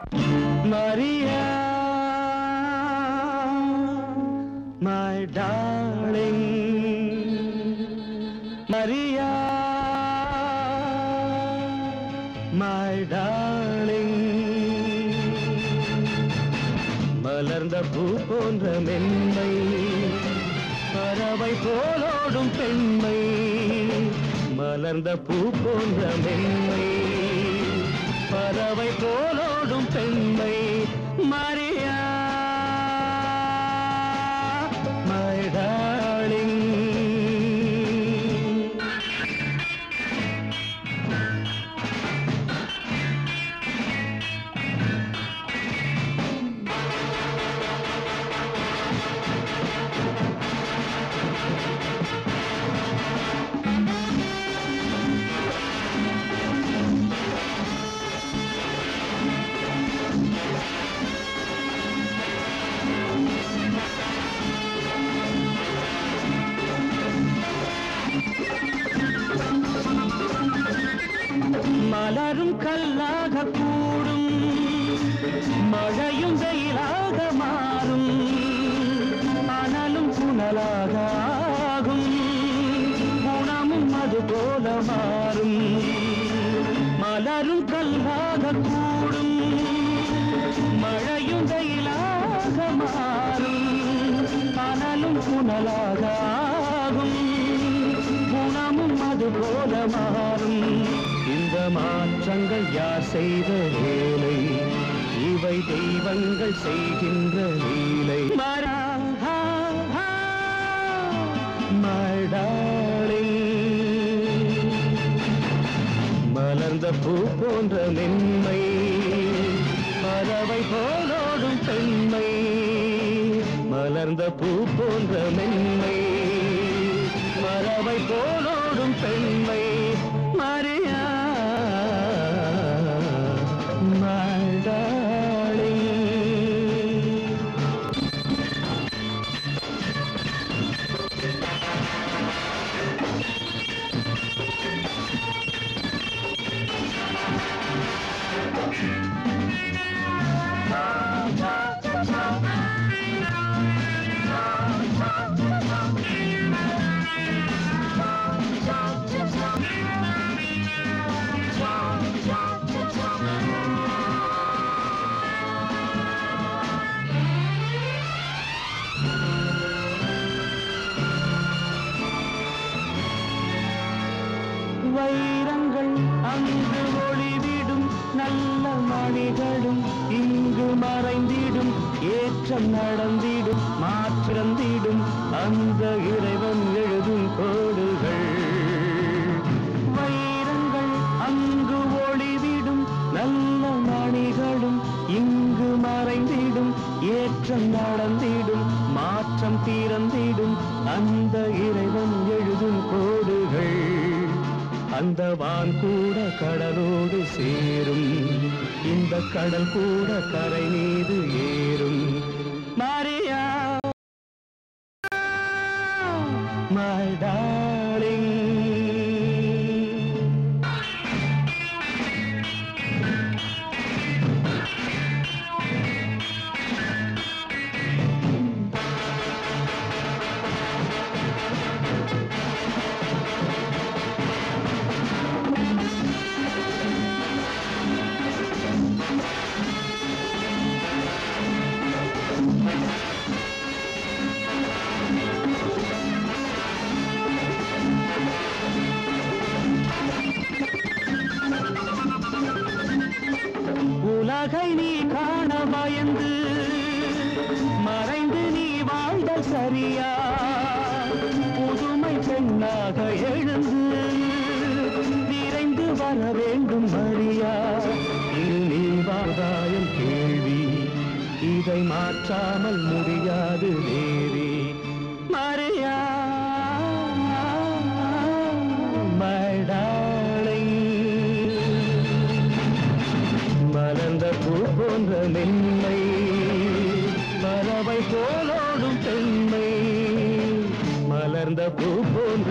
Maria, my darling, Maria, my darling. மலர்ந்த பூ போன்ற மென்மை, பறவை போலோடும் பெண்மை. மலர்ந்த பூ போன்ற மென்மை, பறவை போலோடும் பெண்மை. Maria, my darling. மலரும் கல்லாக கூடும், மழையும் வெயிலாக மாறும், அனலும் புனலாக ஆகும், குணமும் அது போல மாறும். மலரும் கல்லாக கூடும், மழையும் வெயிலாக மாறும், அனலும் புனலாக ஆகும், குணமும் அது போல மாறும். இந்த மாற்றங்கள் யார் செய்த வேலை? இவை தெய்வங்கள் செய்கின்ற லீலை. My darling, மலர்ந்த பூ போன்ற மென்மை, பறவை போலோடும் பெண்மை. மலர்ந்த பூ போன்ற மென்மை, பறவை போலோடும் பெண்மை. Maria, my darling. வைரங்கள் அங்கு ஒளிவிடும், நல்ல மணிகளும் இங்கு மறைந்திடும். ஏற்றம் நடந்திடும், மாற்றந்திடும் அந்த இறைவன் எழுதும் கோடுகள். வைரங்கள் அங்கு ஒளிவிடும், நல்ல மணிகளும் இங்கு மறைந்திடும். ஏற்றம் நடந்திடும், மாற்றம் தீரந்திடும் அந்த இறைவன் எழுதும் கோடுகள். அந்த வான் கூட கடலோடு சேரும், இந்த கடல் கூட கரை மீது ஏறும். Maria, my darling. உலகை நீ காண பயந்து மறைந்து நீ வாழ்தல் சரியா? புதுமை பெண்ணாக எழுந்து நிறைந்து வர வேண்டும் மரியா. இது நீ வாதாயம் கேள்வி, இதை மாற்றாமல் முடியாது தேவி. Maria, my darling. மலர்ந்த பூ போன்ற மென்மை, பறவை போலோடும் பெண்மை. மலர்ந்த பூ போன்ற